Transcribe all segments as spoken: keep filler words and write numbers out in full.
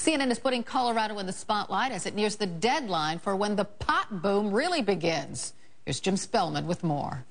C N N is putting Colorado in the spotlight as it nears the deadline for when the pot boom really begins. Here's Jim Spellman with more.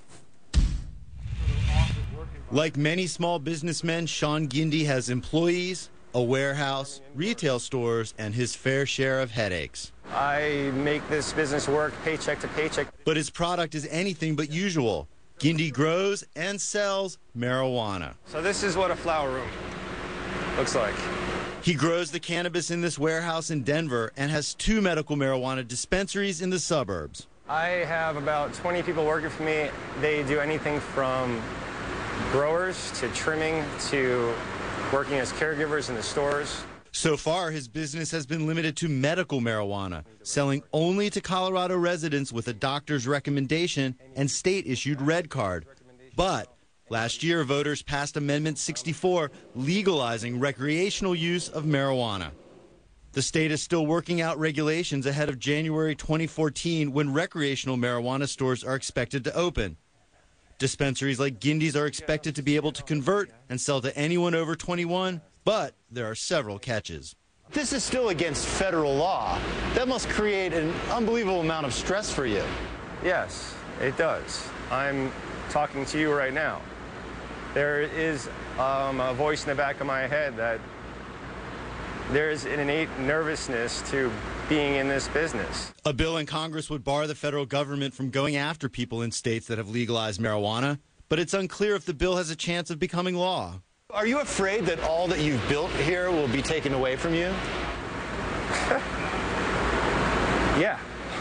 Like many small businessmen, Sean Gindy has employees, a warehouse, retail stores, and his fair share of headaches. I make this business work paycheck to paycheck. But his product is anything but usual. Gindy grows and sells marijuana. So this is what a flower room looks like. He grows the cannabis in this warehouse in Denver and has two medical marijuana dispensaries in the suburbs. I have about twenty people working for me. They do anything from growers to trimming to working as caregivers in the stores. So far, his business has been limited to medical marijuana, selling only to Colorado residents with a doctor's recommendation and state-issued red card. But last year, voters passed Amendment sixty-four, legalizing recreational use of marijuana. The state is still working out regulations ahead of January twenty fourteen, when recreational marijuana stores are expected to open. Dispensaries like Gindy's are expected to be able to convert and sell to anyone over twenty-one, but there are several catches. This is still against federal law. That must create an unbelievable amount of stress for you. Yes, it does. I'm talking to you right now. There is um, a voice in the back of my head that there is an innate nervousness to being in this business. A bill in Congress would bar the federal government from going after people in states that have legalized marijuana, but it's unclear if the bill has a chance of becoming law. Are you afraid that all that you've built here will be taken away from you? Yeah.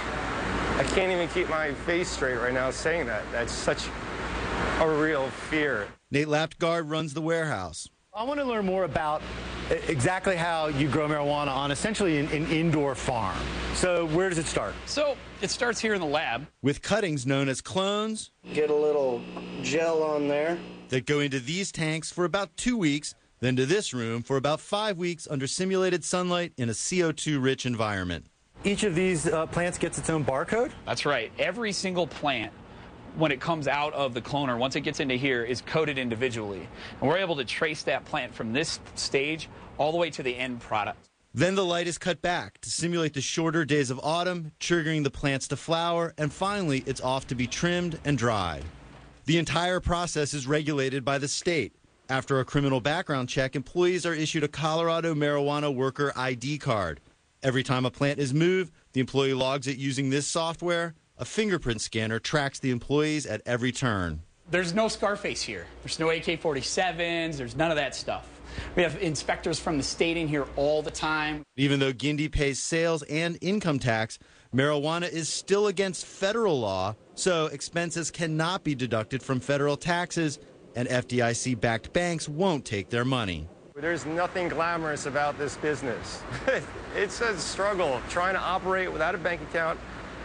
I can't even keep my face straight right now saying that. That's such a real fear. Nate Laptgard runs the warehouse. I want to learn more about exactly how you grow marijuana on essentially an, an indoor farm. So where does it start? So it starts here in the lab. With cuttings known as clones. Get a little gel on there. That go into these tanks for about two weeks, then to this room for about five weeks under simulated sunlight in a C O two rich environment. Each of these uh, plants gets its own barcode? That's right. Every single plant, when it comes out of the cloner, once it gets into here, is coded individually. And we're able to trace that plant from this stage all the way to the end product. Then the light is cut back to simulate the shorter days of autumn, triggering the plants to flower, and finally it's off to be trimmed and dried. The entire process is regulated by the state. After a criminal background check, employees are issued a Colorado marijuana worker I D card. Every time a plant is moved, the employee logs it using this software. A fingerprint scanner tracks the employees at every turn. There's no Scarface here. There's no A K forty-sevens. There's none of that stuff. We have inspectors from the state in here all the time. Even though Gindy pays sales and income tax, marijuana is still against federal law, so expenses cannot be deducted from federal taxes, and F D I C-backed banks won't take their money. There's nothing glamorous about this business. It's a struggle trying to operate without a bank account,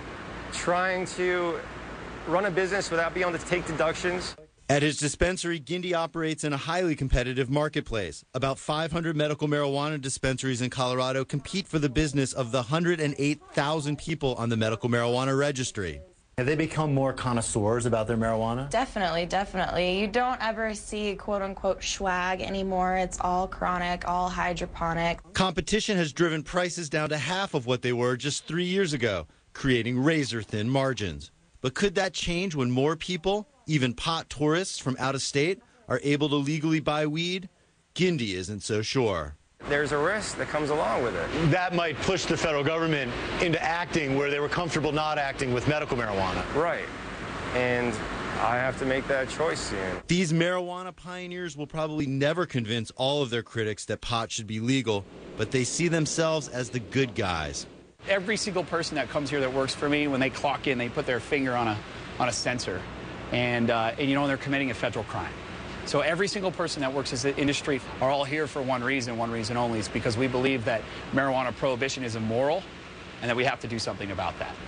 trying to run a business without being able to take deductions. At his dispensary, Gindy operates in a highly competitive marketplace. About five hundred medical marijuana dispensaries in Colorado compete for the business of the one hundred eight thousand people on the medical marijuana registry. Have they become more connoisseurs about their marijuana? Definitely, definitely. You don't ever see quote-unquote swag anymore. It's all chronic, all hydroponic. Competition has driven prices down to half of what they were just three years ago, creating razor-thin margins. But could that change when more people, even pot tourists from out of state, are able to legally buy weed? Gindy isn't so sure. There's a risk that comes along with it. That might push the federal government into acting where they were comfortable not acting with medical marijuana. Right. And I have to make that choice soon. These marijuana pioneers will probably never convince all of their critics that pot should be legal, but they see themselves as the good guys. Every single person that comes here that works for me, when they clock in, they put their finger on a, on a sensor. And, uh, and, you know, they're committing a federal crime. So every single person that works in the industry are all here for one reason, one reason only. It's because we believe that marijuana prohibition is immoral and that we have to do something about that.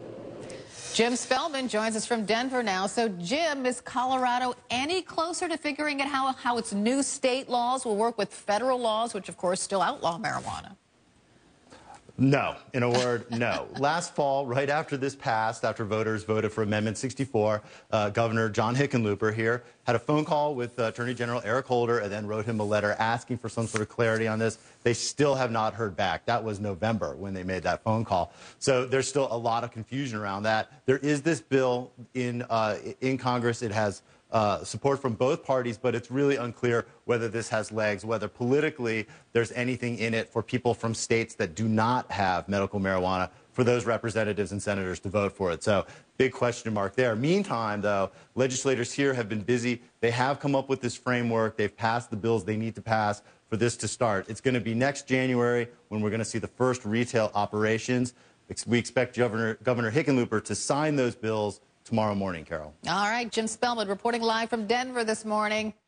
Jim Spellman joins us from Denver now. So, Jim, is Colorado any closer to figuring out how, how its new state laws will work with federal laws, which, of course, still outlaw marijuana? No. In a word, no. Last fall, right after this passed, after voters voted for Amendment sixty-four, uh, Governor John Hickenlooper here had a phone call with uh, Attorney General Eric Holder and then wrote him a letter asking for some sort of clarity on this. They still have not heard back. That was November when they made that phone call. So there's still a lot of confusion around that. There is this bill in, uh, in Congress. It has Uh, support from both parties, but it's really unclear whether this has legs, whether politically there's anything in it for people from states that do not have medical marijuana, for those representatives and senators to vote for it. So big question mark there. Meantime, though, legislators here have been busy. They have come up with this framework. They've passed the bills they need to pass for this to start. It's going to be next January when we're going to see the first retail operations. We expect Governor, Governor Hickenlooper to sign those bills tomorrow morning, Carol. All right, Jim Spellman reporting live from Denver this morning.